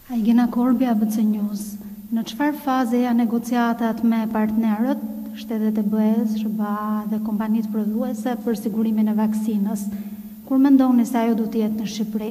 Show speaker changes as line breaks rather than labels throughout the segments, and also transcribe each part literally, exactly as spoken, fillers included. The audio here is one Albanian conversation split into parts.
Aigena Korbi, A B C News. Në çfarë faze janë negociatat me partnerët, shtetet e B E-s, S B A dhe kompanitë prodhuese për sigurimin e vaksinës? Kur mendoni se ajo do të jetë në Shqipëri?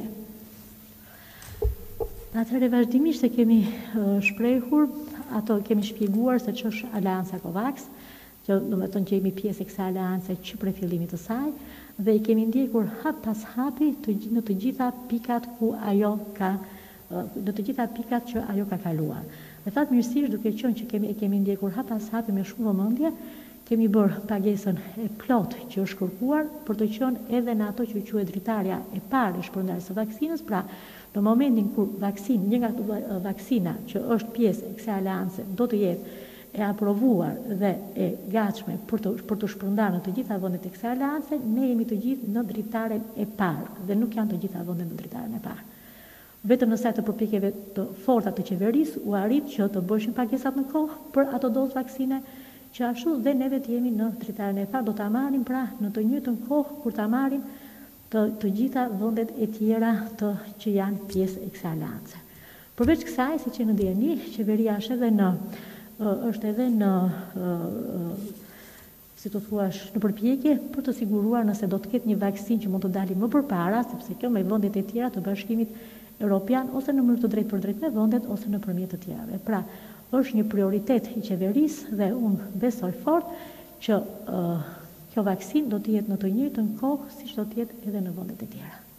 Atëherë vazhdimisht e kemi uh, shprehur, ato kemi shpjeguar se ç'është Aleanca Covax, që do të thonë që jemi pjesë e kësaj aleance që prej fillimit të saj, dhe i kemi ndjekur hap pas hapi të, në të gjitha pikat ku ajo ka në të gjitha pikat që ajo ka kaluar. Dhe fatë mirësisht, duke qenë që kemi, e kemi ndjekur hap pas hapi me shumë vëmendje, kemi bërë pagesën e plot që është kërkuar për të qenë edhe në ato që quhet dritarja e parë e shpërndarjes së vaksinës, pra në momentin kur vaksin, një nga ato vaksina që është pjesë e kësaj aleance do të jetë e aprovuar dhe e gatshme për të, për të shpërndarë në të gjitha vendet e kësaj aleance, ne jemi të gjithë në dritaren e parë dhe nuk janë të gjitha vendet në dritaren e parë. Vetëm në sa të përpjekjeve të forta të qeverisë u arrit që të bëshin pagesat në kohë për ato dozë vaksine, që ashtu dhe neve të jemi në dritaren e parë, do ta marrim pra në të njëjtën kohë kur ta marrim të, të gjitha vendet e tjera të që janë pjesë e kësaj aleance. Përveç kësaj, siç e ndjeni, qeveria është edhe në është edhe në si të thuash në përpjekje për të siguruar nëse do të ketë një vaksinë që mund të dalë më përpara, sepse kjo me vendet e tjera të Bashkimit Evropian ose në mënyrë të drejtë për drejtë me vendet ose nëpërmjet të tjerave. Pra, është një prioritet i qeverisë dhe unë besoj fort që uh, kjo vaksinë do të jetë në të njëjtën kohë siç do të jetë edhe në vendet e tjera.